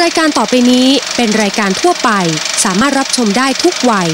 ายการต่อไปนี้เป็นรายการทั่วไปสามารถรับชมได้ทุกวัย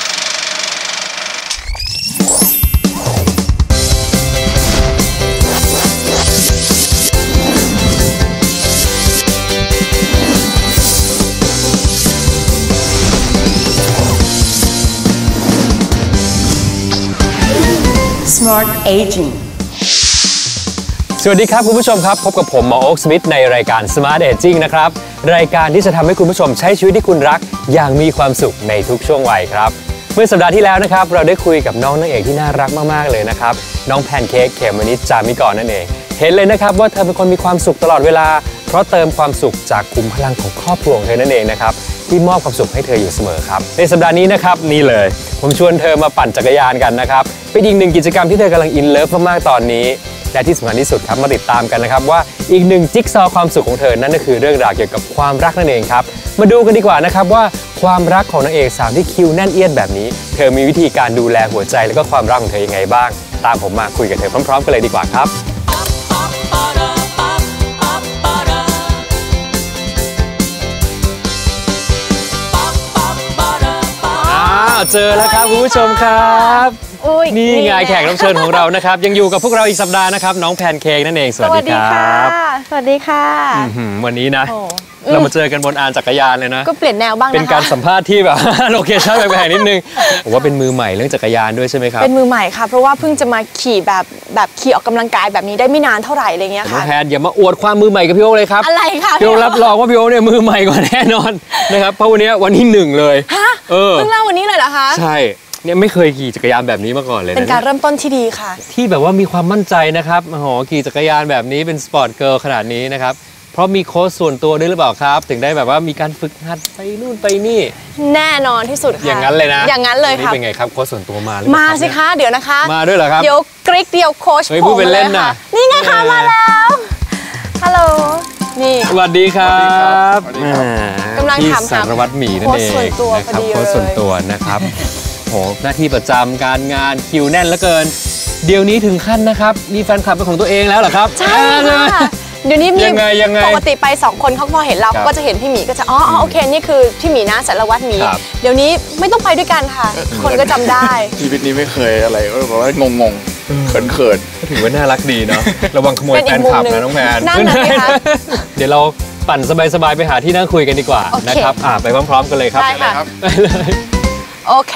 Smart Aging สวัสดีครับคุณผู้ชมครับพบกับผมหมอโอ๊คสมิธในรายการ Smart Aging นะครับรายการที่จะทำให้คุณผู้ชมใช้ชีวิตที่คุณรักอย่างมีความสุขในทุกช่วงวัยครับเมื่อสัปดาห์ที่แล้วนะครับเราได้คุยกับน้องนางเอกที่น่ารักมากๆเลยนะครับน้องแพนเค้กเขมมณิช จามิกรนั่นเองเห็นเลยนะครับว่าเธอเป็นคนมีความสุขตลอดเวลาเพราะเติมความสุขจากขุมพลังของครอบครัวของเธอนั่นเองนะครับที่มอบความสุขให้เธออยู่เสมอครับในสัปดาห์นี้นะครับนี่เลยผมชวนเธอมาปั่นจักรยานกันนะครับเป็นอีกหนึ่งกิจกรรมที่เธอกำลังอินเลิฟมากๆตอนนี้และที่สำคัญที่สุดครับมาติดตามกันนะครับว่าอีกหนึ่งจิ๊กซอว์ความสุขของเธอนั่นก็คือเรื่องราวเกี่ยวกับความรักนั่นเองครับมาดูกันดีกว่านะครับว่าความรักของนางเอกสาวที่คิวแน่นเอียดแบบนี้เธอมีวิธีการดูแลหัวใจและก็ความรักของเธอยังไงบ้างตามผมมาคุยกับเธอพร้อมๆกันเลยดีกว่าครับเจอแล้วครับคุณผู้ชมครับนี่ไงแขกรับเชิญของเรานะครับยังอยู่กับพวกเราอีกสัปดาห์นะครับน้องแพนเค้กนั่นเองสวัสดีครับสวัสดีค่ะวันนี้นะเรามาเจอกันบนอานจักรยานเลยนะก็เปลี่ยนแนวบ้างเป็นการสัมภาษณ์ที่แบบโลเคชั่นแปลกๆนิดนึงผมว่าเป็นมือใหม่เรื่องจักรยานด้วยใช่ไหมครับเป็นมือใหม่ค่ะเพราะว่าเพิ่งจะมาขี่แบบขี่ออกกำลังกายแบบนี้ได้ไม่นานเท่าไหร่อะไรเงี้ยค่ะน้องแพนอย่ามาอวดความมือใหม่กับพี่โอ๊คเลยครับอะไรค่ะพี่โอ๊ครับรองว่าพี่โอ๊เนี่ยมือใหม่กว่าแน่นอนนะครับเพราะวันนี้วันที่1เลยฮะเพิ่งเล่าวันนี้เลยเหรอคะใช่เนี่ยไม่เคยขี่จักรยานแบบนี้มาก่อนเลยเป็นการเริ่มต้นที่ดีค่ะที่แบบว่ามีความมั่นใจนะครับโอ้โหขี่จักรยานแบบนี้เป็นสปอร์ตเกิร์ลขนาดนี้นะครับเพราะมีโค้ชส่วนตัวด้วยหรือเปล่าครับถึงได้แบบว่ามีการฝึกหัดไปนู่นไปนี่แน่นอนที่สุดค่ะอย่างนั้นเลยนะอย่างนั้นเลยค่ะนี่เป็นไงครับโค้ชส่วนตัวมาหรือมาสิคะเดี๋ยวนะคะมาด้วยเหรอครับเดี๋ยวกริ๊กเดียวโค้ชผมเป็นเล่นนะนี่ไงคะมาแล้วฮัลโหลนี่สวัสดีครับกำลังถามหาสารวัตรหมีนั่นเองนะครับโค้ชส่วนตัวนะครับโหหน้าที่ประจำการงานคิวแน่นเหลือเกินเดี๋ยวนี้ถึงขั้นนะครับมีแฟนคลับเป็นของตัวเองแล้วเหรอครับใช่ค่ะเดี๋ยวนี้มียังไงปกติไป2คนเขาพอเห็นเราก็จะเห็นพี่หมีก็จะอ๋อโอเคนี่คือพี่หมีนะสารวัตรหมีเดี๋ยวนี้ไม่ต้องไปด้วยกันค่ะคนก็จำได้ชีวิตนี้ไม่เคยอะไรก็บอกว่างงเขินถือว่าน่ารักดีเนาะระวังขโมยแฟนคลับนะน้องแมนนั่นเลยค่ะเดี๋ยวเราปั่นสบายๆไปหาที่นั่งคุยกันดีกว่านะครับไปพร้อมๆกันเลยครับได้ค่ะโอเค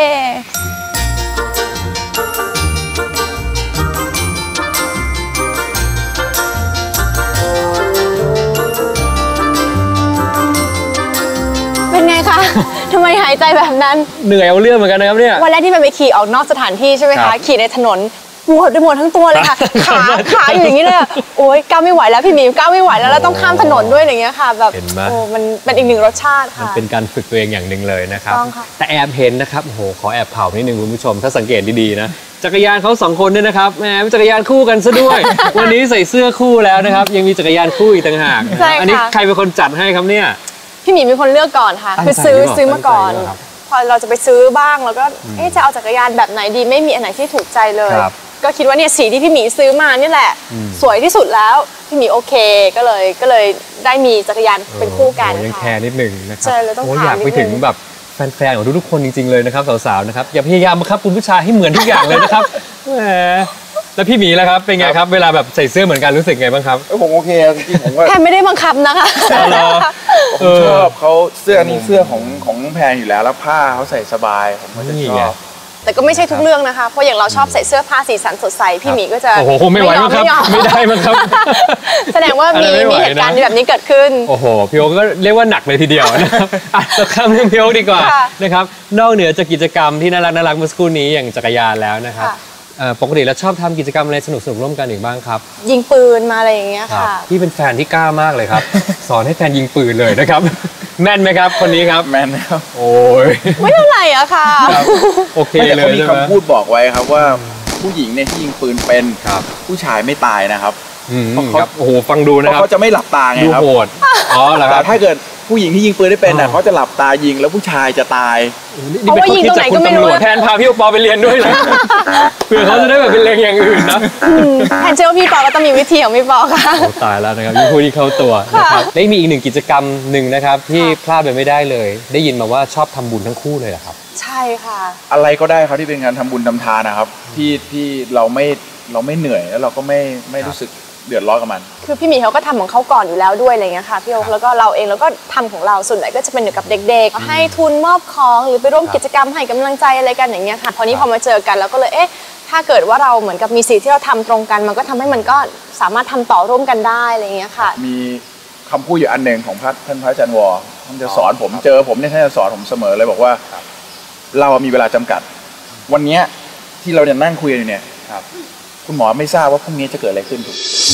เป็นไงคะทำไมหายใจแบบนั้นเหนื่อยเอาเรื่องเหมือนกันนะครับเนี่ยวันแรกที่ไปขี่ออกนอกสถานที่ใช่ไหมคะขี่ในถนนปวดไปหมดทั้งตัวเลยค่ะขาอยู่อย่างนี้เลยโอ๊ยก้าวไม่ไหวแล้วพี่หมีก้าวไม่ไหวแล้วต้องข้ามถนนด้วยอย่างเงี้ยค่ะแบบโอ้มันเป็นอีกหนึ่งรสชาติค่ะเป็นการฝึกตัวเองอย่างหนึ่งเลยนะครับแต่แอบเห็นนะครับโอ้โหขอแอบเผานิดนึงคุณผู้ชมถ้าสังเกตดีๆนะจักรยานเขา2คนด้วยนะครับแหมเป็นจักรยานคู่กันซะด้วยวันนี้ใส่เสื้อคู่แล้วนะครับยังมีจักรยานคู่อีกต่างหากอันนี้ใครเป็นคนจัดให้ครับเนี่ยพี่หมีเป็นคนเลือกก่อนค่ะคือซื้อมาก่อนพอเราจะไปซื้อบ้างแล้วก็จะเอาจักรยานแบบไหนดีไม่มีอันไหนที่ถูกใจเลยก็คิดว่าเนี่ยสีที่พี่หมีซื้อมานี่แหละสวยที่สุดแล้วพี่หมีโอเคก็เลยได้มีจักรยานเป็นคู่กันยังแคร์นิดนึงนะครับใช่เลยต้องถามอยากไปถึงแบบแฟนๆของทุกๆคนจริงๆเลยนะครับสาวๆนะครับอย่าพยายามบังคับคุณผู้ชายให้เหมือนทุกอย่างเลยนะครับแหมแล้วพี่หมีล่ะครับเป็นไงครับเวลาแบบใส่เสื้อเหมือนกันรู้สึกไงบ้างครับผมโอเคจริงๆผมว่าแพนไม่ได้บังคับนะคะผมชอบเขาเสื้อนี้เสื้อของแพนอยู่แล้วผ้าเขาใส่สบายผมก็จะชอบแต่ก็ไม่ใช่ทุกเรื่องนะคะเพราะอย่างเราชอบใส่เสื้อผ้าสีสันสดใสพี่หมีก็จะโอ้โหไม่ไหวมั้งครับไม่ได้มั้งครับแสดงว่ามีเหตุการณ์แบบนี้เกิดขึ้นโอ้โหพี่โอ๊คก็เรียกว่าหนักเลยทีเดียวนะครับเราข้ามเรื่องพี่โอ๊คดีกว่านะครับนอกเหนือจากกิจกรรมที่น่ารักเมื่อสักครู่นี้อย่างจักรยานแล้วนะครับปกติแล้วชอบทำกิจกรรมอะไรสนุกร่วมกันอีกบ้างครับยิงปืนมาอะไรอย่างเงี้ยค่ะพี่เป็นแฟนที่กล้ามากเลยครับสอนให้แฟนยิงปืนเลยนะครับแม่นไหมครับคนนี้ครับแม่นครับโอ้ยไม่เท่าไหร่อะค่ะโอเคเลยใช่ไหมมีคำพูดบอกไว้ครับว่าผู้หญิงเนี่ยที่ยิงปืนเป็นผู้ชายไม่ตายนะครับครับโอ้โหฟังดูนะครับเขาจะไม่หลับตาไงครับดูโหดอ๋อเหรอครับแต่ถ้าเกิดผู้หญิงที่ยิงปืนได้เป็นน่ะเขาจะหลับตายิงแล้วผู้ชายจะตายเพราะว่ายิงตรงไหนก็ไม่รู้แทนพาพี่โอปอไปเรียนด้วยเลยเพื่อเขาจะได้แบบเป็นเรียนอย่างอื่นนะแทนเชื่อว่าพี่ปอก็ต้องมีวิธีของพี่ปอค่ะตายแล้วนะครับผู้ที่เข้าตัวนะครับได้มีอีกหนึ่งกิจกรรมหนึ่งนะครับที่พลาดไปไม่ได้เลยได้ยินมาว่าชอบทำบุญทั้งคู่เลยเหรอครับใช่ค่ะอะไรก็ได้ครับที่เป็นการทำบุญทำทานนะครับที่เราไม่เหนื่อยแล้วเราก็ไม่รู้สึกเดือดร้อนกับมันคือพี่หมีเขาก็ทำของเขาก่อนอยู่แล้วด้วยอะไรเงี้ยค่ะพี่โอ๊คแล้วก็เราเองแล้วก็ทำของเราส่วนใหญ่ก็จะเป็นอยู่กับเด็กๆให้ทุนมอบของหรือไปร่วมกิจกรรมให้กำลังใจอะไรกันอย่างเงี้ยค่ะพอมาเจอกันแล้วก็เลยถ้าเกิดว่าเราเหมือนกับมีสิ่งที่เราทำตรงกันมันก็ทำให้มันก็สามารถทำต่อร่วมกันได้อะไรเงี้ยค่ะมีคำพูดอยู่อันหนึ่งของท่านพระอาจารย์วอท่านจะสอนผมเจอผมเนี่ยท่านจะสอนผมเสมอเลยบอกว่าเรามีเวลาจำกัดวันนี้ที่เราจะนั่งคุยกันอยู่เนี่ยคุณหมอไม่ทราบว่าพรุ่งนี้จะเกิดอะไรขึ้นถูก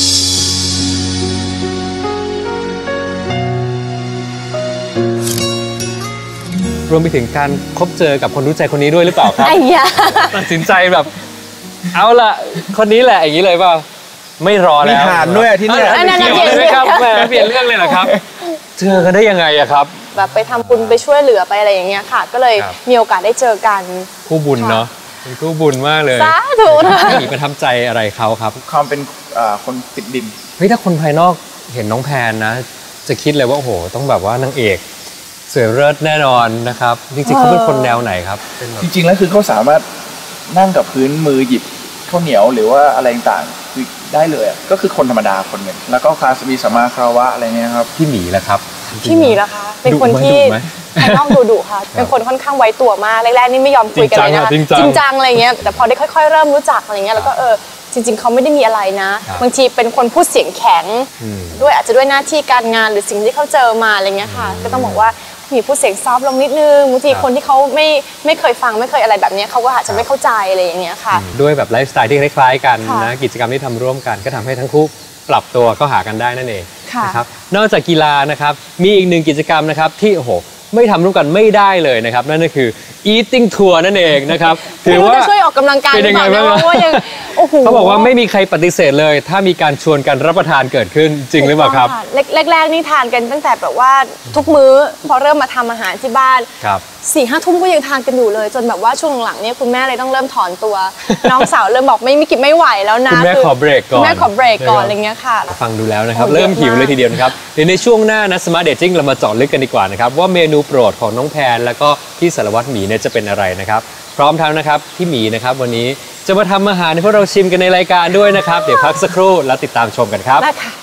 รวมไปถึงการคบเจอกับคนรู้ใจคนนี้ด้วยหรือเปล่าครับตัดสินใจแบบเอาละคนนี้แหละอย่างนี้เลยเปล่าไม่รอแล้วมีหานด้วยที่นี่เปลี่ยนเลยครับเปลี่ยนเรื่องเลยเหรอครับเจอกันได้ยังไงอะครับแบบไปทำบุญไปช่วยเหลือไปอะไรอย่างเงี้ยค่ะก็เลยมีโอกาสได้เจอกันคู่บุญเนาะเป็นคู่บุญมากเลยสาธุนะมีประทับใจอะไรเขาครับความเป็นคนติดดินเฮ้ยถ้าคนภายนอกเห็นน้องแพนนะจะคิดเลยว่าโอ้โหต้องแบบว่านางเอกสวยเลิศแน่นอนนะครับจริงๆเขาเป็นคนแนวไหนครับจริงๆแล้วคือเขาสามารถนั่งกับพื้นมือหยิบข้าวเหนียวหรือว่าอะไรต่างๆคือได้เลยก็คือคนธรรมดาคนหนึ่งแล้วก็มีสัมมาคารวะอะไรเงี้ยครับพี่หมีล่ะครับพี่หมีล่ะคะเป็นคนที่ภายนอกดุค่ะเป็นคนค่อนข้างไว้ตัวมากแรกๆนี่ไม่ยอมคุยกันเลยนะคะจริงจังอะไรเงี้ยแต่พอได้ค่อยๆเริ่มรู้จักอะไรเงี้ยแล้วก็จริงๆเขาไม่ได้มีอะไรนะบางทีเป็นคนพูดเสียงแข็งด้วยอาจจะด้วยหน้าที่การงานหรือสิ่งที่เขาเจอมาอะไรเงี้ยค่ะก็ต้องบอกว่ามีพูดเสียงซอฟลงนิดนึงบางทีคนที่เขาไม่เคยฟังไม่เคยอะไรแบบนี้เขาก็อาจจะไม่เข้าใจอะไรอย่างเงี้ยค่ะด้วยแบบไลฟ์สไตล์ที่คล้ายๆกันนะกิจกรรมที่ทำร่วมกันก็ทำให้ทั้งคู่ปรับตัวเข้าหากันได้นั่นเองนะครับนอกจากกีฬานะครับมีอีกหนึ่งกิจกรรมนะครับที่โอ้โหไม่ทำร่วมกันไม่ได้เลยนะครับนั่นก็คือ eating tour นั่นเองนะครับถือว่าจะช่วยออกกำลังกายเป็นยังไงบ้างเขาบอกว่าไม่มีใครปฏิเสธเลยถ้ามีการชวนกันรับประทานเกิดขึ้นจริงหรือเปล่าครับแรกๆนี่ทานกันตั้งแต่แบบว่าทุกมื้อพอเริ่มมาทำอาหารที่บ้าน4-5 ทุ่มก็ยังทานกันอยู่เลยจนแบบว่าช่วงหลังเนี่ยคุณแม่เลยต้องเริ่มถอนตัวน้องสาวเริ่มบอกไม่กินไม่ไหวแล้วนะคุณแม่ขอเบรกก่อนแม่ขอเบรกก่อนอะไรเงี้ยค่ะฟังดูแล้วนะครับเริ่มหิวเลยทีเดียวนะครับเดี๋ยวในช่วงหน้านะ Smart Aging เรามาเจาะลึกกันดีกว่านะครับว่าเมนูโปรดของน้องแพนแล้วก็พี่สารวัตรหมีเนี่ยจะเป็นอะไรนะครับพร้อมทั้งนะครับพี่หมีนะครับวันนี้จะมาทำอาหารให้พวกเราชิมกันในรายการด้วยนะครับเดี๋ยวพักสักครู่แล้วติดตามชมกันครับได้ค่ะ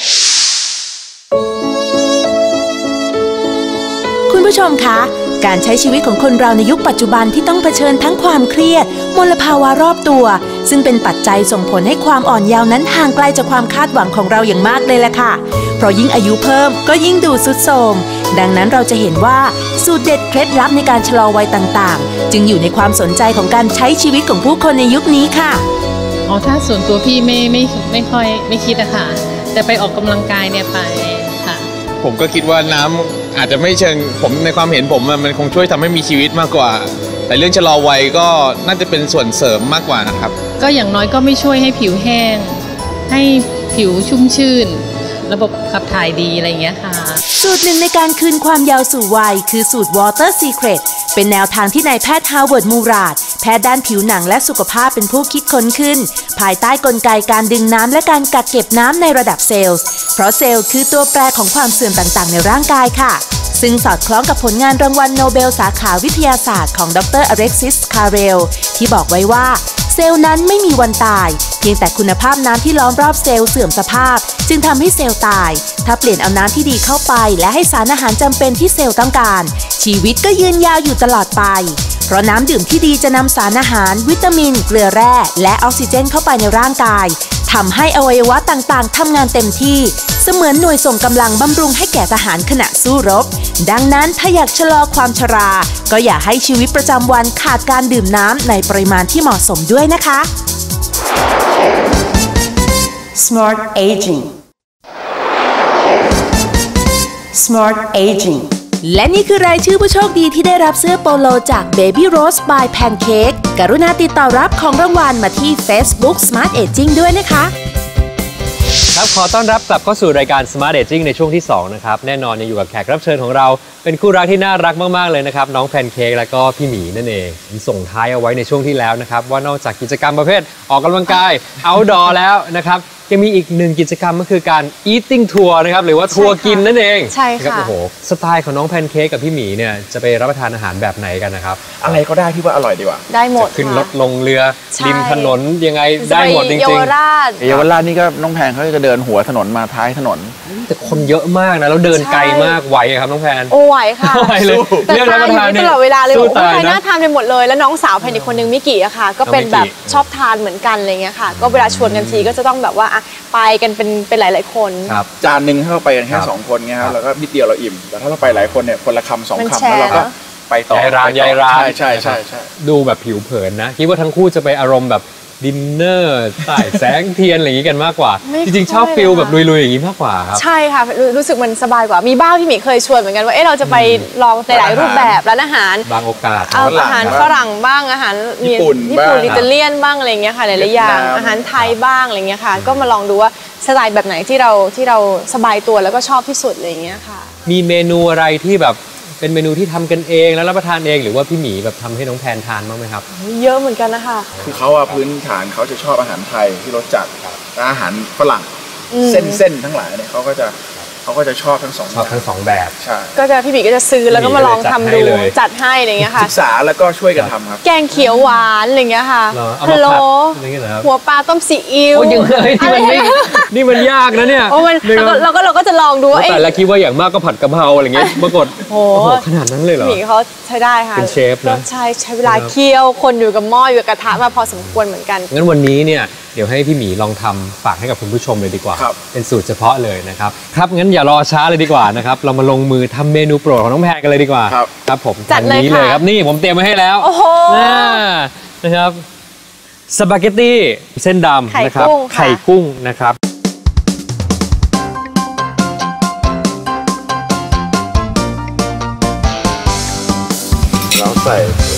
คุณผู้ชมคะการใช้ชีวิตของคนเราในยุคปัจจุบันที่ต้องเผชิญทั้งความเครียดมลภาวะรอบตัวซึ่งเป็นปัจจัยส่งผลให้ความอ่อนเยาว์นั้นห่างไกลจากความคาดหวังของเราอย่างมากเลยล่ะค่ะเพราะยิ่งอายุเพิ่มก็ยิ่งดูทรุดโทรมดังนั้นเราจะเห็นว่าสูตรเด็ดเคล็ดลับในการชะลอวัยต่างๆจึงอยู่ในความสนใจของการใช้ชีวิตของผู้คนในยุคนี้ค่ะถ้าส่วนตัวพี่ไม่ค่อยไม่คิดอะค่ะแต่ไปออกกำลังกายเนี่ยไปค่ะผมก็คิดว่าน้ำอาจจะไม่เชิงผมในความเห็นผมมันคงช่วยทำให้มีชีวิตมากกว่าแต่เรื่องชะลอวัยก็น่าจะเป็นส่วนเสริมมากกว่านะครับก็อย่างน้อยก็ไม่ช่วยให้ผิวแห้งให้ผิวชุ่มชื่นระบบขับถ่ายดีอะไรอย่างเงี้ยค่ะสูตรหนึ่งในการคืนความยาวสู่วัยคือสูตร Water Secret เป็นแนวทางที่นายแพทย์ฮาวเวิร์ดมูราดแพทย์ด้านผิวหนังและสุขภาพเป็นผู้คิดค้นขึ้นภายใต้กลไกการดึงน้ำและการกักเก็บน้ำในระดับเซลล์เพราะเซลล์คือตัวแปรของความเสื่อมต่างๆในร่างกายค่ะซึ่งสอดคล้องกับผลงานรางวัลโนเบลสาขาวิทยาศาสตร์ของดรอเล็กซิสคาเรลที่บอกไว้ว่าเซลล์นั้นไม่มีวันตายเพียงแต่คุณภาพน้ำที่ล้อมรอบเซลล์เสื่อมสภาพจึงทำให้เซลล์ตายถ้าเปลี่ยนเอาน้ำที่ดีเข้าไปและให้สารอาหารจำเป็นที่เซลล์ต้องการชีวิตก็ยืนยาวอยู่ตลอดไปเพราะน้ำดื่มที่ดีจะนำสารอาหารวิตามินเกลือแร่และออกซิเจนเข้าไปในร่างกายทำให้อวัยวะต่างๆทำงานเต็มที่เสมือนหน่วยส่งกำลังบำรุงให้แก่ทหารขณะสู้รบดังนั้นถ้าอยากชะลอความชราก็อย่าให้ชีวิตประจำวันขาดการดื่มน้ำในปริมาณที่เหมาะสมด้วยนะคะ Smart Aging Smart Aging และนี่คือรายชื่อผู้โชคดีที่ได้รับเสื้อโปโลจาก Baby Rose by Pancake กรุณาติดต่อรับของรางวัลมาที่ Facebook Smart Aging ด้วยนะคะครับขอต้อนรับกลับเข้าสู่รายการ Smart Aging ในช่วงที่2นะครับแน่นอนยังอยู่กับแขกรับเชิญของเราเป็นคู่รักที่น่ารักมากๆเลยนะครับน้องแพนเค้กและก็พี่หมีนั่นเองผมส่งท้ายเอาไว้ในช่วงที่แล้วนะครับว่านอกจากกิจกรรมประเภทออกกำลังกาย outdoor แล้วนะครับยังมีอีกหนึ่งกิจกรรมก็คือการ eating tour นะครับหรือว่าทัวร์กินนั่นเองใช่ค่ะโอ้โหสไตล์ของน้องแพนเค้กกับพี่หมีเนี่ยจะไปรับประทานอาหารแบบไหนกันนะครับอะไรก็ได้ที่ว่าอร่อยดีกว่าได้หมดขึ้นค่ะรถลงเรือใช่ริมถนนยังไงจะได้ไปหมดจริเยาง วๆราชเยาวราชนี่ก็น้องแพนเขาจะเดินหัวถนนมาท้ายถนนแต่คนเยอะมากนะแล้วเดินไกลมากไหวอะครับน้องแพนโอ้ไหวค่ะไหวเลยแต่เรื่องรับประทานตเนี่ยลอดเวลาเลยสู้บอกตายว่านะน่าทานไปหมดเลยแล้วน้องสาวแพนอีกคนนึงมิกิอะค่ะ ก็เป็นแบบชอบทานเหมือนกันอะไรเงี้ยค่ะ ก็เวลาชวนกันทีก็จะต้องแบบว่าอะไปกันเป็นหลายๆคนครับจานหนึ่งถ้าเราไปกันแค่ครับ 2 คนเงี้ยคครัรับบ แล้วก็นิดเดียวเราอิ่มแต่ถ้าเราไปหลายคนเนี่ยคนละคำสองมันคำแชร์แล้วเราก็เนอะไปต่อย้ายร้านไปต่อย้ายร้านใช่ใช่ใช่ดูแบบผิวเผินนะคิดว่าทั้งคู่จะไปอารมณ์แบบดินเนอร์ใต้แสงเทียนอะไรอย่างนี้กันมากกว่าไม่จริงๆชอบค่อยฟิลนะคะแบบลุยๆอย่างนี้มากกว่าครับใช่ค่ะรู้สึกมันสบายกว่ามีบ้างที่หมีเคยชวนเหมือนกันว่าเอ๊ะเราจะไปลองหลายๆรูปแบบร้านอาหารบางโอกาสเอาอาหารฝรั่งบ้างอาหารญี่ปุ่นญี่ปุ่นบ้างอิตาเลียนบ้างอะไรอย่างเงี้ยค่ะหลายๆอย่างเวียดนามอาหารไทยบ้างอะไรเงี้ยค่ะ ก็มาลองดูว่าสไตล์แบบไหนที่เราสบายตัวแล้วก็ชอบที่สุดอะไรอย่างเงี้ยค่ะมีเมนูอะไรที่แบบเป็นเมนูที่ทำกันเองแล้วรับประทานเองหรือว่าพี่หมีแบบทำให้น้องแพนทานบ้างไหมครับเยอะเหมือนกันนะคะคือเขาอะพื้นฐานเขาจะชอบอาหารไทยที่รสจัดและอาหารฝรั่งอืมเส้นทั้งหลายเนี่ยเขาก็จะชอบทั้งสองชอบทั้งสองแบบใช่ก็จะพี่หมีก็จะซื้อแล้วก็มาลองทำดูพี่หมีก็เลยจัจัดดให้ให้อะไรเงี้ยค่ะศึกษาแล้วก็ช่วยกันทำครับแกงเขียวหวานอะไรเงี้ยค่ะเหรอเอาพะมาโล้ผัดอะไรเงี้ยเหรอครับหัวปลาต้มซีอิ๊วโอ้ยังไงนี่มันไม่อะไรนี่มันยากนะเนี่ยโอ้มันนี่มันเราก็จะลองดูว่าแต่ละคิดว่าอย่างมากก็ผัดกะเพราอะไรเงี้ยปรากฏโอ้โอ้โหโหขนาดนั้นเลยเหรอหมีเขาใช้ได้ค่ะเป็นเชฟนะก็ใช้เวลาเคี่ยวคนอยู่กับหม้ออยู่กับกระทะมาพอสมควรเหมือนกันงั้นวันนี้เนี่ยเดี๋ยวให้พี่หมีลองทำฝากให้กับคุณผู้ชมเลยดีกว่าครับเป็นสูตรเฉพาะเลยนะครับครับงั้นอย่ารอช้าเลยดีกว่านะครับเรามาลงมือทำเมนูโปรดของน้องแพนกันเลยดีกว่าครับครับผมจัดเลยอันนี้เลยค่ะครับนี่ผมเตรียมไว้ให้แล้วโอ้โหนะครับสปาเกตตี้เส้นดำนะครับไข่กุ้งค่ะไข่กุ้งนะครับแล้วใส่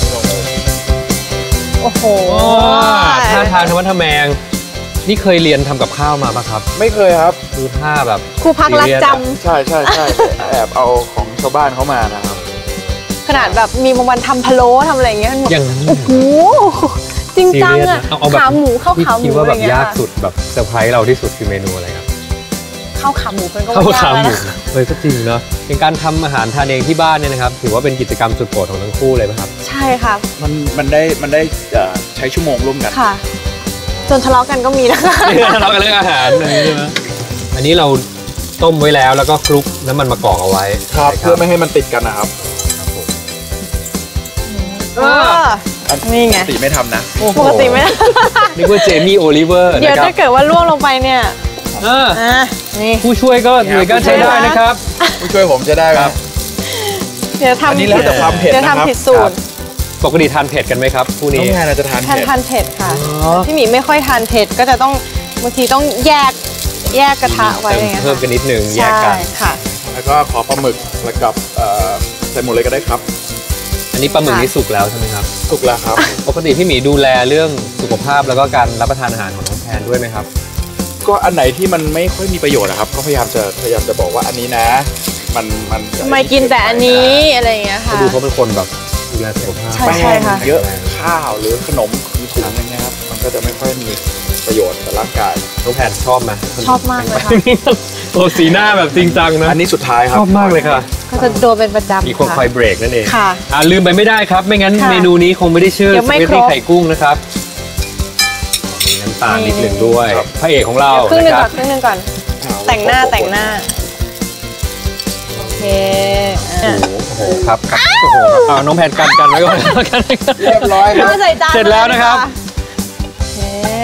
โอ้โหท่าทางธรรมะทะแมงนี่เคยเรียนทำกับข้าวมาปะครับไม่เคยครับดูท่าแบบครูพักรักจใช่แอบเอาของชาวบ้านเขามานะครับำขนาดแบบมีบางวันทำพะโล้ทำอะไรอย่างเงี้ยอย่างนั้นโอ้โหจริงจังอะเอาแบบขาหมูข้าวที่ขาหมูคิดว่าอะไรแบบเงี้ยยากสุดแบบเซอร์ไพรส์เราที่สุดคือเมนูอะไรครับข้าวขาหมูเป็นก็ข้าวว่ายาขาก หแล้วมูนะเลยก็จริงเนาะเป็นการทำอาหารทานเองที่บ้านเนี่ยนะครับถือว่าเป็นกิจกรรมสุดโปรดของทั้งคู่เลยไหมครับใช่ค่ะมันได้ใช้ชั่วโมงร่วมกันค่ะ จนทะเลาะกันก็มีนะคะนี่ทะเลาะกันเรื่องอาหารอันนี้ใช่ไหมอันนี้เราต้มไว้แล้วแล้วก็คลุกน้ำมันมะกอกเอาไว้ครับนะเพื่อไม่ให้มันติดกันนะครับนี่ไงปกติไม่ทำนะปกติไม่ได้นึกว่าเจมี่โอลิเวอร์เดี๋ยวนะครับถ้าเกิดว่าล่วงลงไปเนี่ยอ่านี่ผู้ช่วยก็หน่วยก็ใช้ได้นะครับผู้ช่วยผมจะได้ไหมครับเดี๋ยวทำอันนี้แล้วแต่ความเผ็ดเดี๋ยวนะครับทำผิดสูตรปกติทานเผ็ดกันไหมครับคู่น้อนี้งแพนอาจจะทานทานเผ็ดทานเผ็ดค่ะอ๋อพี่หมีไม่ค่อยทานเผ็ดก็จะต้องบางทีต้องแยกกระทะไว้อย่างเงี้ยเพิ่มกันนิดนึงแยกใช่กันค่ะแล้วก็ขอปลาหมึกแล้วกับใส่หมดเลยก็ได้ครับอันนี้ปลาหมึกนี่สุกแล้วใช่ไหมครับสุกแล้วครับปกติพี่หมีดูแลเรื่องสุขภาพแล้วก็การรับประทานอาหารของน้องแพนด้วยไหมครับก็อันไหนที่มันไม่ค่อยมีประโยชน์นะครับก็พยายามจะบอกว่าอันนี้นะ มันจะทำไมกินแต่อันนี้อะไรอย่างเงี้ยก็ค่ะดูเขาเป็นคนแบบดูแลสุขภาพใช่แป้ใช่งค่ะเยอะข้าวหรือขนมคือถุงอย่างเงี้ยครับมันก็จะไม่ค่อยมีประโยชน์ต่อร่างกายน้องแพนชอบไหมชอบมากเลยค่ะโอ้สีหน้าแบบจริงจังนะอันนี้สุดท้ายครับชอบมากเลยค่ะก็จะโดนเป็นประจำมีคนคอยเบรกนั่นเองค่ะลืมไปไม่ได้ครับ ไม่งั้นค่ะเมนูนี้คงไม่ได้ชื่อเดี๋สยวไม่ปาเกตครตี้บไข่กุ้งนะครับมีน้ำตาลนิดหนึ่งด้วยครับพระเอกของเราครึ่งหนึงนะคก่รัอบ นครึ่งหนึงก่อน แต่งหน้าโอเคอ่ะโอ้โหครับครับโอ้โหเอาน้องแพนกันไว้ก่อนกันเรียบร้อยครับมาใส่จานเสร็จแล้วนะครับโอเค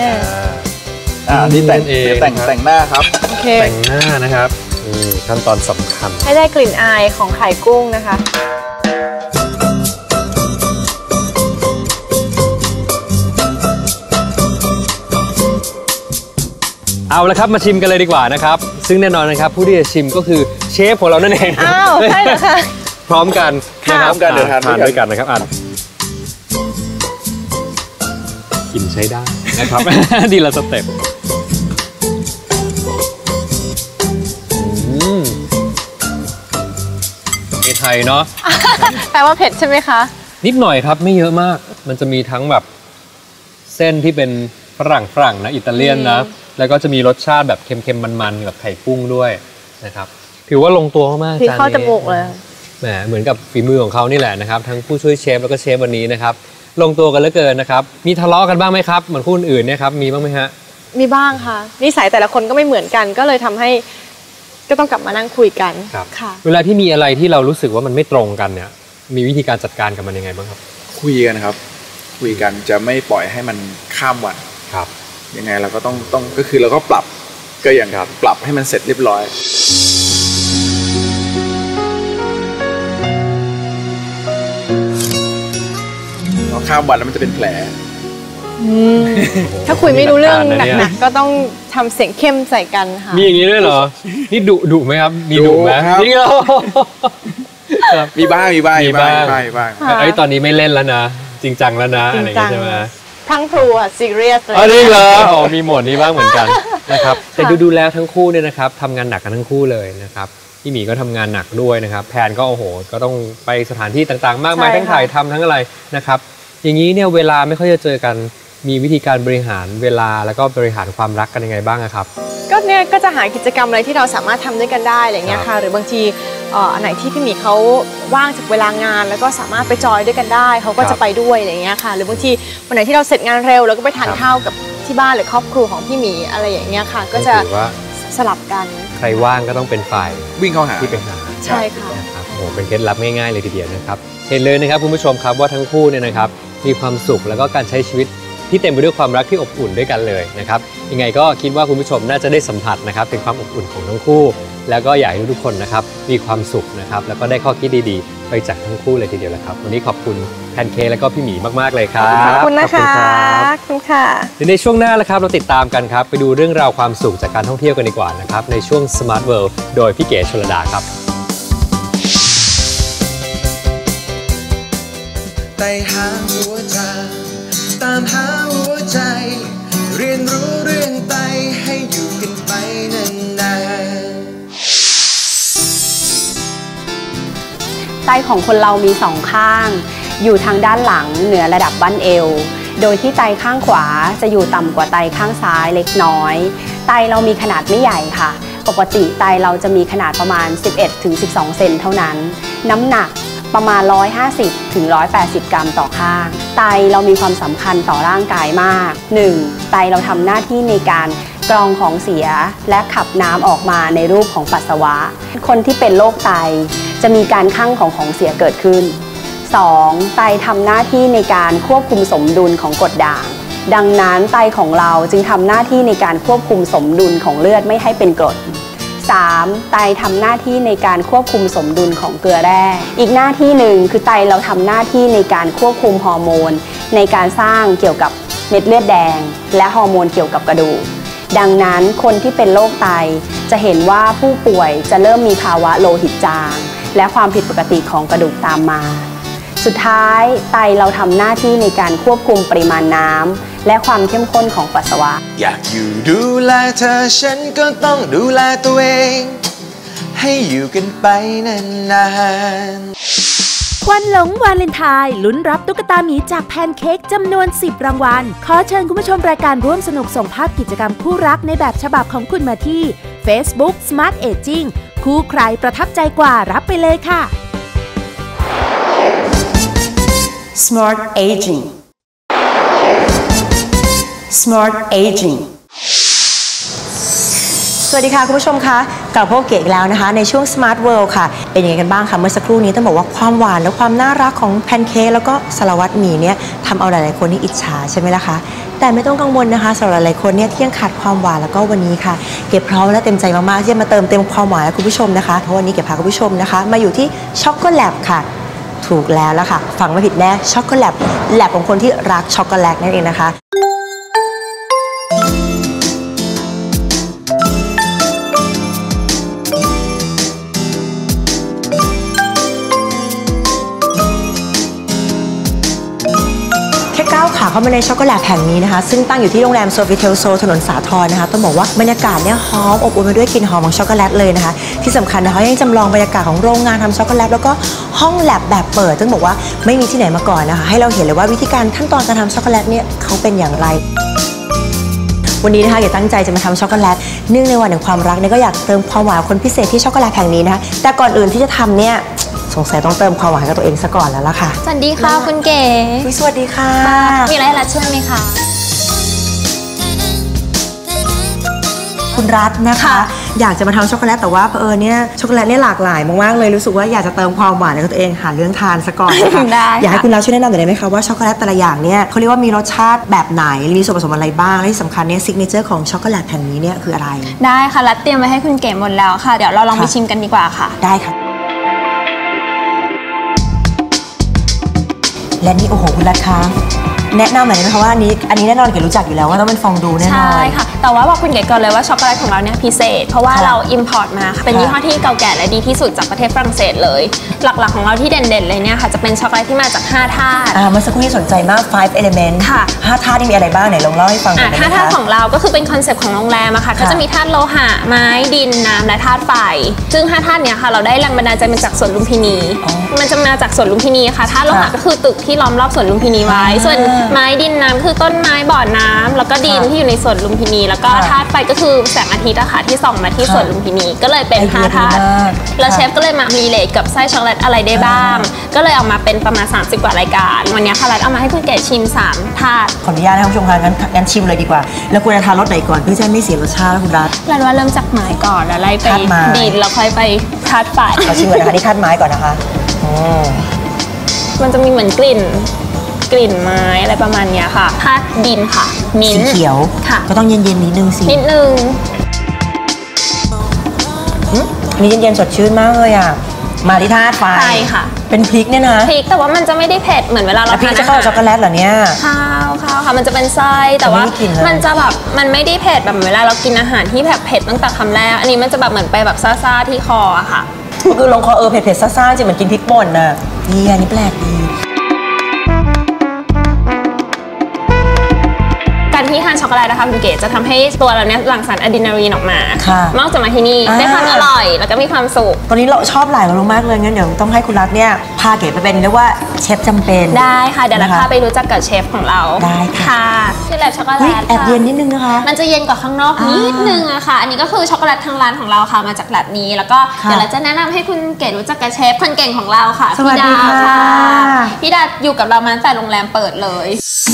นี่แต่งเองเดี๋ยวแต่งหน้าครับโอเคแต่งหน้านะครับนี่ขั้นตอนสำคัญให้ได้กลิ่นอายของไข่กุ้งนะคะเอาละครับมาชิมกันเลยดีกว่านะครับซึ่งแน่นอนนะครับผู้ที่จะชิมก็คือเชฟของเรานั่นเองอ้าวใช่เหรอคะพร้อมกันนะครับพร้อมกันเดี๋ยวทานด้วยกันด้วยกันนะครับกินใช้ได้นะครับ ดีละสเต็ปไทยเนาะแปลว่าเผ็ดใช่ไหมคะนิดหน่อยครับไม่เยอะมากมันจะมีทั้งแบบเส้นที่เป็นฝรั่งนะอิตาเลียนนะแล้วก็จะมีรสชาติแบบเค็มๆมันๆกับไข่กุ้งด้วยนะครับถือว่าลงตัวมากๆที่จานเข้าจนี้มูกเลยแหมเหมือนกับฝีมือของเขานี่แหละนะครับทั้งผู้ช่วยเชฟแล้วก็เชฟวันนี้นะครับลงตัวกันเหลือเกินนะครับมีทะเลาะกันบ้างไหมครับเหมือนคู่อื่นเนี่ยครับมีบ้างไหมฮะมีบ้างค่ะนิสัยแต่ละคนก็ไม่เหมือนกันก็เลยทำให้ก็ต้องกลับมานั่งคุยกันครับค่ะเวลาที่มีอะไรที่เรารู้สึกว่ามันไม่ตรงกันเนี่ยมีวิธีการจัดการกับมันยังไงบ้างครับคุยกันครับ คุยกันจะไม่ปล่อยให้มันข้ามวันครับยังไงเราก็ต้องก็คือเราก็ปรับก็อย่างปรับให้มันเสร็จเรียบร้อยพอข้ามวันแล้วมันจะเป็นแผลถ้าคุยไม่รู้เรื่องมีหลักการนะเนี่ยหนักๆก็ต้องทำเสียงเข้มใส่กันค่ะมีอย่างนี้ด้วยเหรอนี่ดุไหมครับมีดุไหมดุครับจริงเหรอครับมีบ้างมีบ้างค่ะไอ้ตอนนี้ไม่เล่นแล้วนะจริงจังแล้วนะอะไรอย่างเงี้ยใช่ไหมทั้งครูอะซีเรียสเลยอ๋อนี่เหรออ๋อมีโหมดนี้บ้างเหมือนกันนะครับแต่ดูแล้วทั้งคู่เนี่ยนะครับทำงานหนักกันทั้งคู่เลยนะครับพี่หมีก็ทำงานหนักด้วยนะครับแพนก็โอ้โหก็ต้องไปสถานที่ต่างๆ มากมายทั้งถ่ายทำทั้งอะไรนะครับอย่างนี้เนี่ยเวลาไม่ค่อยจะเจอกันมีวิธีการบริหารเวลาแล้วก็บริหารความรักกันยังไงบ้างอะครับก็เนี่ยก็จะหากิจกรรมอะไรที่เราสามารถทำด้วยกันได้อะไรเงี้ยค่ะหรือบางทีอันไหนที่พี่หมีเขาว่างจากเวลางานแล้วก็สามารถไปจอยด้วยกันได้เขาก็จะไปด้วยอะไรเงี้ยค่ะหรือบางทีวันไหนที่เราเสร็จงานเร็วแล้วก็ไปทานข้าวกับที่บ้านหรือครอบครัวของพี่หมีอะไรอย่างเงี้ยค่ะก็จะถือว่าสลับกันใครว่างก็ต้องเป็นฝ่ายวิ่งเข้าหาที่ไปหาใช่ค่ะนะครับโอ้โหเป็นเคล็ดลับง่ายๆเลยทีเดียวนะครับเห็นเลยนะครับคุณผู้ชมครับว่าทั้งคู่เนี่ยนะครับมีความสุขแล้วก็การใช้ชีวิตที่เต็มไปด้วยความรักที่อบอุ่นด้วยกันเลยนะครับยังไงก็คิดว่าคุณผู้ชมน่าจะได้สัมผัสนะครับถึงความอบอุ่นของทั้งคู่ แล้วก็อยากให้ทุกคนนะครับมีความสุขนะครับแล้วก็ได้ข้อคิดดีๆไปจากทั้งคู่เลยทีเดียวแหละครับวันนี้ขอบคุณแพนเค้กแล้วก็พี่หมีมากๆเลยครับขอบคุณนะคะรับขอบคุณค่ะเดี๋ยวในช่วงหน้าแล้วครับเราติดตามกันครับไปดูเรื่องราวความสุขจากการท่องเที่ยวกันดีกว่านะครับในช่วง Smart World โดยพี่เก๋ชลดาครับไปหาหัวใจตามหาหัวใจ เรียนรู้เรื่องไปให้อยู่กันไปนานๆไตของคนเรามีสองข้าง อยู่ทางด้านหลังเหนือระดับบั้นเอว โดยที่ไตข้างขวาจะอยู่ต่ำกว่าไตข้างซ้ายเล็กน้อย ไตเรามีขนาดไม่ใหญ่ค่ะ ปกติไตเราจะมีขนาดประมาณ 11-12 เซนเท่านั้น น้ำหนักประมาณ 150-180 กรัมต่อข้าง ไตเรามีความสำคัญต่อร่างกายมาก 1. ไตเราทำหน้าที่ในการกรองของเสียและขับน้ำออกมาในรูปของปัสสาวะ คนที่เป็นโรคไตจะมีการคั่งของเสียเกิดขึ้น 2. ไตทำหน้าที่ในการควบคุมสมดุลของกรดด่าง ดังนั้นไตของเราจึงทำหน้าที่ในการควบคุมสมดุลของเลือดไม่ให้เป็นกรด 3. ไตทำหน้าที่ในการควบคุมสมดุลของเกลือแร่ อีกหน้าที่หนึ่งคือไตเราทำหน้าที่ในการควบคุมฮอร์โมนในการสร้างเกี่ยวกับเม็ดเลือดแดงและฮอร์โมนเกี่ยวกับกระดูก ดังนั้นคนที่เป็นโรคไตจะเห็นว่าผู้ป่วยจะเริ่มมีภาวะโลหิตจางและความผิดปกติของกระดูกตามมา สุดท้ายไตเราทำหน้าที่ในการควบคุมปริมาณน้ำและความเข้มข้นของปัสสาวะอยากอยู่ดูแลเธอฉันก็ต้องดูแลตัวเอง ให้อยู่กันไปนานๆวันหลงวาเลนไทน์ลุ้นรับตุ๊กตาหมีจากแพนเค้กจำนวน 10 รางวัล ขอเชิญคุณผู้ชมรายการร่วมสนุกส่งภาพกิจกรรมคู่รักในแบบฉบับของคุณมาที่ Facebook Smart Aging คู่ใครประทับใจกว่ารับไปเลยค่ะ Smart Aging Smart Aging สวัสดีค่ะคุณผู้ชมคะกลับพบเก๋อีกแล้วนะคะในช่วง Smart World ค่ะเป็นยังไงกันบ้างคะเมื่อสักครู่นี้ต้องบอกว่าความหวานและความน่ารักของแพนเค้กแล้วก็สารวัตรหมีเนี่ยทำเอาหลายๆคนนี่อิจฉาใช่ไหมล่ะคะแต่ไม่ต้องกังวลนะคะสำหรับหลายๆคนเนี่ยที่ยังขาดความหวานแล้วก็วันนี้ค่ะเก๋พร้อมและเต็มใจมากๆที่จะมาเติมเต็มความหวานให้คุณผู้ชมนะคะเพราะวันนี้เก๋พาคุณผู้ชมนะคะมาอยู่ที่ช็อกโกแลตค่ะถูกแล้วล่ะค่ะฟังไม่ผิดแน่ช็อกโกแลตแลบของคนที่รักช็อกโกแลตนั่นเองนะคะแค่ก้าวขาเข้ามาในช็อกโกแลตแห่งนี้นะคะซึ่งตั้งอยู่ที่โรงแรมโซฟิเทลโซถนนสาทรนะคะต้องบอกว่าบรรยากาศเนี่ยหอมอบอุ่นไปด้วยกลิ่นหอมของช็อกโกแลตเลยนะคะที่สำคัญนะคะยังจำลองบรรยากาศของโรงงานทำช็อกโกแลตแล้วก็ห้องแลบแบบเปิดต้องบอกว่าไม่มีที่ไหนมาก่อนนะคะให้เราเห็นเลยว่าวิธีการขั้นตอนการทำช็อกโกแลตเนี่ยเขาเป็นอย่างไรวันนี้นะคะเก๋ตั้งใจจะมาทำช็อกโกแลตเนื่องในวันแห่งความรักเนี่ยก็อยากเติมความหวานคนพิเศษที่ช็อกโกแลตแห่งนี้นะคะแต่ก่อนอื่นที่จะทำเนี่ยสงสัยต้องเติมความหวานกับตัวเองซะก่อนแล้วล่ะค่ะสวัสดีค่ะคุณเก๋สวัสดีค่ะมีอะไรให้รัฐช่วยไหมคะคุณรัฐนะคะอยากจะมาทำช็อกโกแลตแต่ว่าเนี่ยช็อกโกแลตเนี่ยหลากหลายมากๆเลยรู้สึกว่าอยากจะเติมความหวานกับตัวเองหาเรื่องทานซะก่อนนะคะอยากให้คุณรัฐช่วยแนะนำหน่อยได้ไหมคะว่าช็อกโกแลตแต่ละอย่างเนี่ยเขาเรียกว่ามีรสชาติแบบไหนมีส่วนผสมอะไรบ้างและที่สำคัญเนี่ยซิกเนเจอร์ของช็อกโกแลตแห่งนี้เนี่ยคืออะไรได้ค่ะรัฐเตรียมไว้ให้คุณเก๋หมดแล้วค่ะเดี๋ยวเราลองไปชิมกันดีกว่าค่ะได้ค่ะและนี่โอ้โหคุณรัฐคะแนะนำหน่อยได้ไหมคะว่าอันนี้แน่นอนเก๋รู้จักอยู่แล้วว่าต้องเป็นฟองดูแน่นอนใช่ค่ะแต่ว่าบอกคุณเก๋ก่อนเลยว่าช็อกโกแลตของเราเนี่ยพิเศษเพราะว่าเราอิมพอร์ตมาค่ะเป็นยี่ห้อที่เก่าแก่และดีที่สุดจากประเทศฝรั่งเศสเลยหลักๆของเราที่เด่นๆเลยเนี่ยค่ะจะเป็นช็อกโกแลตที่มาจาก5ธาตุเมื่อสักครู่ที่สนใจมาก5 element ค่ะ 5ธาตุที่มีอะไรบ้างไหนลองเล่าให้ฟังหน่อยได้ไหมคะ 5ธาตุของเราก็คือเป็นคอนเซ็ปต์ของโรงแรมอะค่ะก็จะมีธาตุโลหะไม้ดินน้ำและธาตุไฟซึ่ง5ธาตุเนี้ยค่ะเราได้แรงบันดาลใจมาจากสวนลุมพินีมันจะมาจากสวนลุมพินีค่ะธาตุโลหะก็คือตึกที่ล้อมรอบสวนลุมพินีไว้ส่วนไม้ดินน้ำคือต้นไม้บ่อน้ำแล้วก็ดินที่อยู่ในสวนลุมพินีแล้วก็ธาตุไฟก็คือแสงอาทิตย์อะค่ะที่ส่องมาที่สวนลุมพินีก็เลยเป็น5ธาตุแล้วเชฟก็เลยมารีเลทกับไส้ช็อกโกแลตอะไรได้บ้างก็เลยออกมาเป็นประมาณ30กว่ารายการวันนี้ค่ะรัฐเอามาให้คุณเก๋ชิม3ธาตุขออนุญาตนะครับผู้ชมคะงั้นชิมเลยดีกว่าแล้วควรจะทานรสไหนก่อนเพื่อจะไม่เสียรสชาติคุณรัฐว่าเริ่มจากไม้ก่อนแล้วไล่ไปดินแล้วค่อยไปธาตุไฟขอชิมก่อนนะคะนี่ธาตุไม้ก่อนนะคะมันจะมีเหมือนกลิ่นไม้อะไรประมาณนี้ค่ะธาตุดินค่ะมิ้นสีเขียวค่ะก็ต้องเย็นๆนิดนึงสินิดนึงอันนี้เย็นๆสดชื่นมากเลยอ่ะมาที่ธาตุไฟใช่ค่ะเป็นพริกเนี่ยนะพริกแต่ว่ามันจะไม่ได้เผ็ดเหมือนเวลาเราทานอาหารจะเข้าช็อกโกแลตเหรอเนี่ยข้าวค่ะมันจะเป็นไส้แต่ว่ามันจะแบบมันไม่ได้เผ็ดแบบเวลาเรากินอาหารที่แบบเผ็ดตั้งแต่คำแรกอันนี้มันจะแบบเหมือนไปแบบซ่าๆที่คออะค่ะก็คือลงคอเผ็ดๆซ่าๆจริงเหมือนกินพริกป่นน่ะนี่อันนี้แปลกดีที่ทานช็อกโกแลตนะคะคุณเก๋จะทำให้ตัวเราเนี่ยหลั่งสารอะดรีนาลีนออกมานอกจากมาที่นี่ได้ความอร่อยแล้วก็มีความสุขตอนนี้เราชอบหลายเมนูมากเลยงั้นเดี๋ยวต้องให้คุณรัฐเนี่ยพาเก๋ไปเป็นเรียกว่าเชฟจำเป็นได้ค่ะเดี๋ยวเราพาไปรู้จักกับเชฟของเราได้ค่ะที่แลบช็อกโกแลตแอบเย็นนิดนึงนะคะมันจะเย็นกว่าข้างนอกนิดนึงอะค่ะอันนี้ก็คือช็อกโกแลตทางร้านของเราค่ะมาจากแลบนี้แล้วก็เดี๋ยวเราจะแนะนำให้คุณเก๋รู้จักกับเชฟคนเก่งของเราค่ะพี่ดาค่ะพี่ดาอยู่กับเรามาตั้งแต่โรงแรมเปิดเลย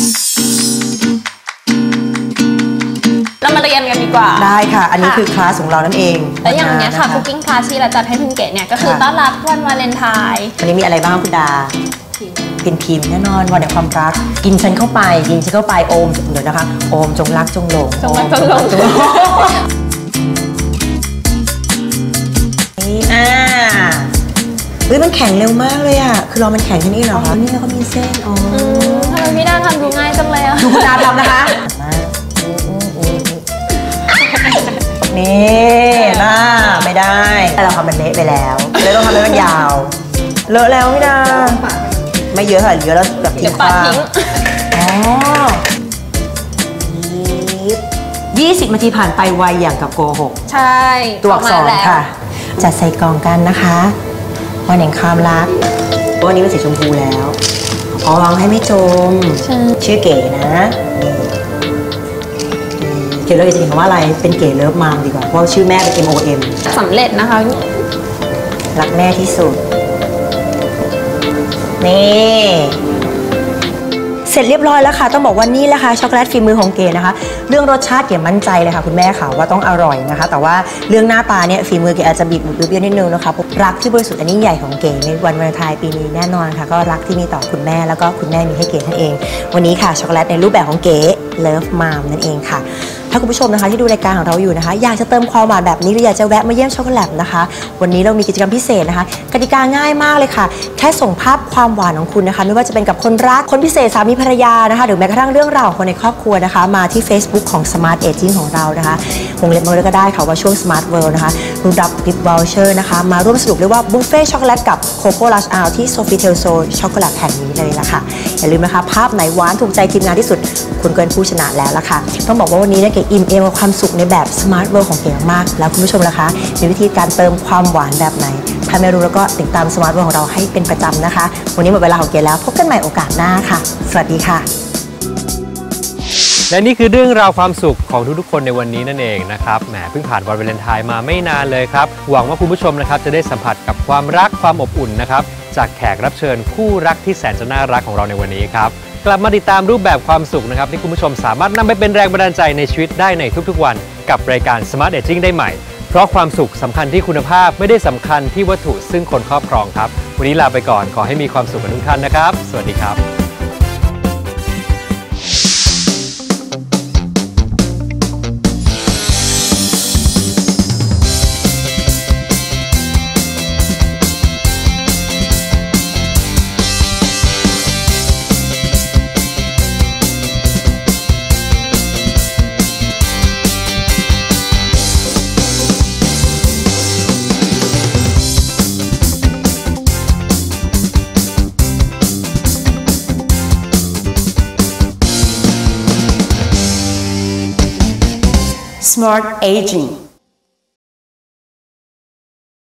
เรามาเรียนกันดีกว่าได้ค่ะอันนี้คือคลาสของเรานั่นเองและอย่างนี้ค่ะคุกกิ้งคลาสที่เราจัดให้คุณเก๋เนี่ยก็คือต้อนรับวันวาเลนไทน์วันนี้มีอะไรบ้างคุณดาเป็นพิมพ์แน่นอนวันแห่งความรักกินฉันเข้าไปโอมเดี๋ยวนะคะโอมจงรักจงหลงนี่มันแข็งเร็วมากเลยอ่ะคือเรามันแข็งแค่นี้เหรอคะนี่เขามีเส้นทำไมพี่ดาทำดูง่ายจังเลยอะดูคุณดาทำนะคะนี่น่าไม่ได้แต่เราทำมันเละไปแล้วเลยต้องทำให้มันยาวเลอะแล้วพี่ดาไม่เยอะค่ะเยอะแล้วแบบทิ้งป้า 20 นาทีผ่านไปไวอย่างกับโกหกใช่ตัวอักษรค่ะจัดใส่กล่องกันนะคะวันแห่งความรักวันนี้เป็นสีชมพูแล้ววางให้ไม่จมชื่อเก๋นะเก๋เลิฟจะเห็นว่าอะไรเป็นเก๋เลิฟมามดีกว่าเพราะชื่อแม่เป็น MOM สำเร็จนะคะรักแม่ที่สุดนี่เสร็จเรียบร้อยแล้วค่ะต้องบอกว่านี่แหละค่ะช็อกโกแลตฝีมือของเก๋นะคะเรื่องรสชาติเก๋มั่นใจเลยค่ะคุณแม่ค่ะว่าต้องอร่อยนะคะแต่ว่าเรื่องหน้าตาเนี่ยฝีมือเก๋อาจจะบีบเบี้ยวนิดนึงนะคะรักที่บริสุทธิ์อันนี้ใหญ่ของเก๋ในวันวาเลนไทน์ปีนี้แน่นอนค่ะก็รักที่มีต่อคุณแม่แล้วก็คุณแม่มีให้เก๋นั่นเองวันนี้ค่ะช็อกโกแลตในรูปแบบของเก๋เลิฟมามนั่นเองค่ะทถ้าคุณผู้ชมนะคะที่ดูรายการของเราอยู่นะคะอยากจะเติมความหวานแบบนี้หรืออยากจะแวะมาเยี่ยมช็อกโกแลตนะคะวันนี้เรามีกิจกรรมพิเศษนะคะกติกาง่ายมากเลยค่ะแค่ส่งภาพความหวานของคุณนะคะไม่ว่าจะเป็นกับคนรักคนพิเศษสามีภรรยานะคะหรือแม้กระทั่งเรื่องราวของคนในครอบครัวนะคะมาที่ Facebook ของ Smart Aging ของเรานะคะวงเล็บมาเลยก็ได้ค่ะว่าช่วง Smart World นะคะรุ่นรับกิฟต์วอลเชอร์นะคะมาร่วมสนุกเรียกว่าบุฟเฟ่ช็อกโกแลตกับโคโค่ลัชอาที่โซฟิเทลโซช็อกโกแลตแห่งนี้เลยล่ะค่ะอย่าลืมนะคะภาพไหนหวานถูกใจทีมงานที่สุดคุณเกินผู้ชนะแล้วล่ะค่ะต้องบอกว่าวันนี้เนี่ยเก๋อิ่มเอมกับความสุขในแบบ Smart World ของเก๋มากแล้วคุณผู้ชมล่ะคะมีวิธีการเติมความหวานแบบไหนถ้าไม่รู้แล้วก็ติดตาม Smart World ของเราให้เป็นประจำนะคะวันนี้หมดเวลาของเก๋แล้วพบกันใหม่โอกาสหน้าค่ะสวัสดีค่ะและนี่คือเรื่องราวความสุขของทุกๆคนในวันนี้นั่นเองนะครับแหมเพิ่งผ่านวันวาเลนไทน์มาไม่นานเลยครับหวังว่าคุณผู้ชมนะครับจะได้สัมผัสกับความรักความอบอุ่นนะครับจากแขกรับเชิญคู่รักที่แสนจะน่ารักของเราในวันนี้ครับกลับมาติดตามรูปแบบความสุขนะครับที่คุณผู้ชมสามารถนำไปเป็นแรงบันดาลใจในชีวิตได้ในทุกๆวันกับรายการ Smart Aging ได้ใหม่เพราะความสุขสำคัญที่คุณภาพไม่ได้สำคัญที่วัตถุซึ่งคนครอบครองครับวันนี้ลาไปก่อนขอให้มีความสุขกับทุกท่านนะครับสวัสดีครับ Smart Aging.